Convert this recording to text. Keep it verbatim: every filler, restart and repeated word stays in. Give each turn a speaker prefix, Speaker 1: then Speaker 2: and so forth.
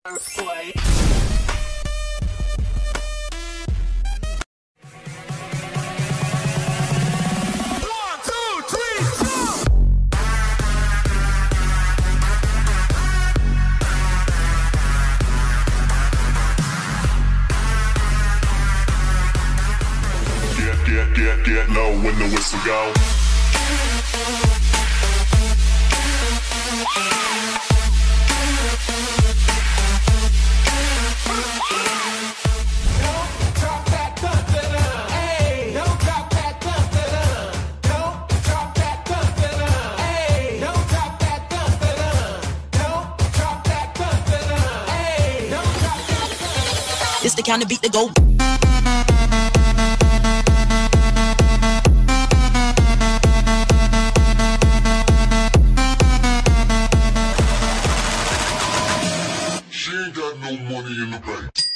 Speaker 1: Earthquake.
Speaker 2: Get, get, get, get low when the whistle go.
Speaker 3: It's the kind of beat that go.
Speaker 2: She ain't got no money in the bank.